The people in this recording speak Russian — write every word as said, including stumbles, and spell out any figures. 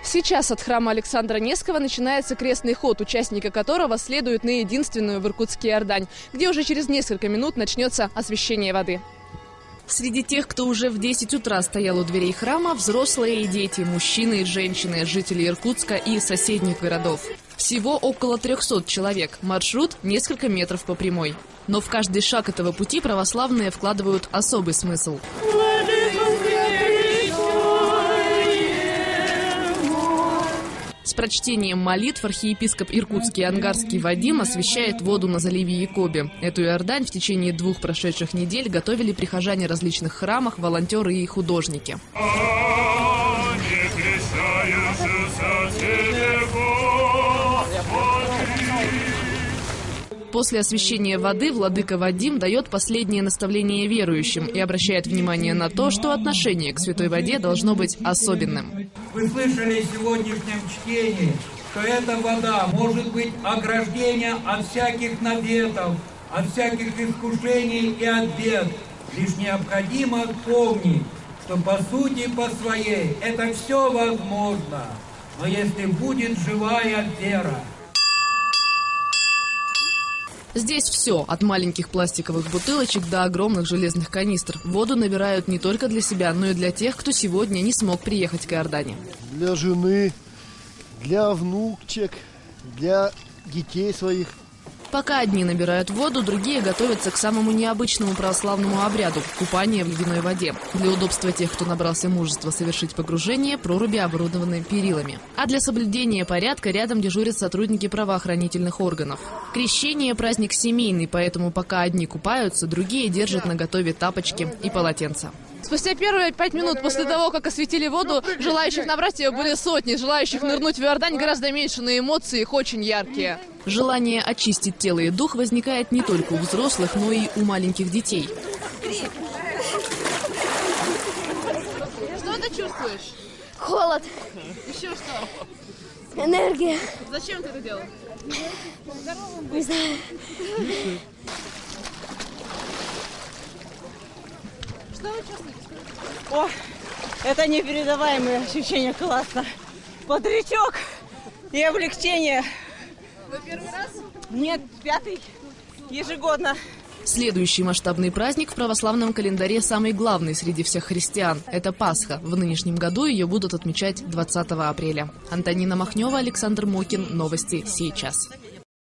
Сейчас от храма Александра Невского начинается крестный ход, участники которого следуют на единственную в Иркутске Иордань, где уже через несколько минут начнется освящение воды. Среди тех, кто уже в десять утра стоял у дверей храма, взрослые и дети, мужчины и женщины, жители Иркутска и соседних городов. Всего около трёхсот человек. Маршрут – несколько метров по прямой. Но в каждый шаг этого пути православные вкладывают особый смысл. С прочтением молитв архиепископ иркутский и ангарский Вадим освящает воду на заливе Якоби. Эту Иордань в течение двух прошедших недель готовили прихожане различных храмах, волонтеры и художники. После освящения воды владыка Вадим дает последнее наставление верующим и обращает внимание на то, что отношение к святой воде должно быть особенным. Вы слышали в сегодняшнем чтении, что эта вода может быть ограждение от всяких наветов, от всяких искушений и от бед. Лишь необходимо помнить, что по сути, по своей, это все возможно, но если будет живая вера. Здесь все, от маленьких пластиковых бутылочек до огромных железных канистр. Воду набирают не только для себя, но и для тех, кто сегодня не смог приехать к Иордане. Для жены, для внучек, для детей своих. Пока одни набирают воду, другие готовятся к самому необычному православному обряду – купание в ледяной воде. Для удобства тех, кто набрался мужества совершить погружение, проруби оборудованы перилами. А для соблюдения порядка рядом дежурят сотрудники правоохранительных органов. Крещение – праздник семейный, поэтому пока одни купаются, другие держат наготове тапочки и полотенца. Спустя первые пять минут после того, как осветили воду, желающих набрать ее были сотни. Желающих нырнуть в Иордань гораздо меньше, но эмоции их очень яркие. Желание очистить тело и дух возникает не только у взрослых, но и у маленьких детей. Что ты чувствуешь? Холод. Еще что? Энергия. Зачем ты это делал? Не знаю. Что вы чувствуете? О, это непередаваемые ощущения, классно. Бодрячок и облегчение. Вы первый раз? Нет, пятый. Ежегодно. Следующий масштабный праздник в православном календаре самый главный среди всех христиан – это Пасха. В нынешнем году ее будут отмечать двадцатого апреля. Антонина Махнева, Александр Мокин. Новости сейчас.